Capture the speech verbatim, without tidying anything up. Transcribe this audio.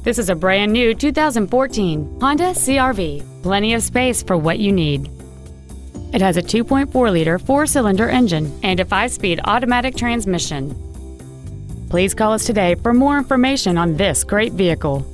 This is a brand new two thousand fourteen Honda C R V. Plenty of space for what you need. It has a two point four liter four-cylinder engine and a five-speed automatic transmission. Please call us today for more information on this great vehicle.